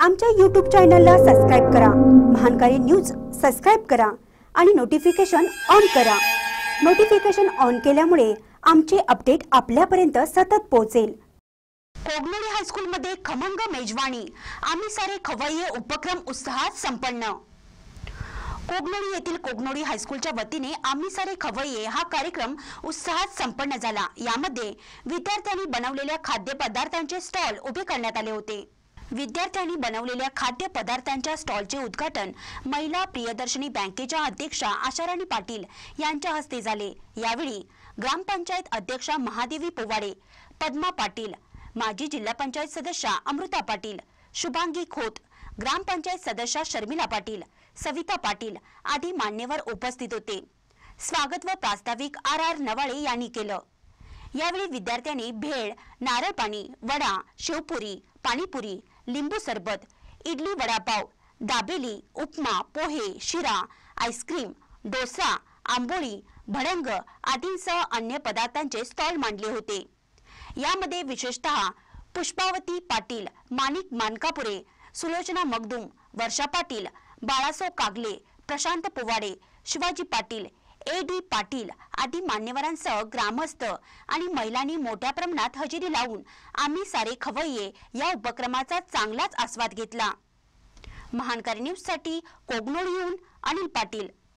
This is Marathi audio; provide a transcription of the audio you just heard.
आमच्या YouTube चॅनलला सबस्क्राइब करा, महानकारी न्यूज सबस्क्राइब करा आणि नोटिफिकेशन ऑन करा। नोटिफिकेशन ऑन केल्यामुळे आमचे अपडेट आपल्यापर्यंत सतत पोहोचेल। कोगनोळी हायस्कूल मध्ये खमंग मेजवानी, आम्ही सारे खवय्ये उपक्रम उत्साहात संपन्न। कोगनोळी येथील कोगनोळी हायस्कूलच्या वतीने आम्ही सारे खवय्ये हा कार्यक्रम उत्साहात संपन्न झाला। यामध्ये विद्यार्थ्यांनी बनवलेल्या खाद्यपदार्थांचे स्टॉल उभे करण्यात आले होते। विद्यार्थ्यांनी बनवलेल्या खाद्यपदार्थांच्या स्टॉलचे उद्घाटन महिला प्रियदर्शनी बँकेच्या अध्यक्षा आशाराणी पाटील यांच्या हस्ते झाले। यावेळी ग्रामपंचायत अध्यक्षा महादेवी पोवाडे, पद्मा पाटील, माजी जिल्हा पंचायत सदस्या अमृता पाटील, शुभांगी खोत, ग्रामपंचायत सदस्या शर्मिला पाटील, सविता पाटील आदी मान्यवर उपस्थित होते। स्वागत व प्रास्ताविक आर नवाळे यांनी केलं। यावेळी विद्यार्थ्यांनी भेळ, नारळ पाणी, वडा, शेवपुरी, पाणीपुरी, लिंबू सरबत, इडली, वडापाव, दाबेली, उपमा, पोहे, शिरा, आईस्क्रीम, डोसा, आंबोळी, भडंग आदींसह अन्य पदार्थांचे स्टॉल मांडले होते। यामध्ये विशेषतः पुष्पावती पाटील, माणिक मानकापुरे, सुलोचना मगदूम, वर्षा पाटील, बाळासाहेब कागले, प्रशांत पोवाडे, शिवाजी पाटील, A.D. पाटील आदी मान्यवरांसह ग्रामस्थ आणि महिलांनी मोठ्या प्रमाणात हजेरी लावून आम्ही सारे खवय्ये या उपक्रमाचा चांगलाच आस्वाद घेतला। महानकारी न्यूज साठी कोगनोळीहून अनिल पाटील।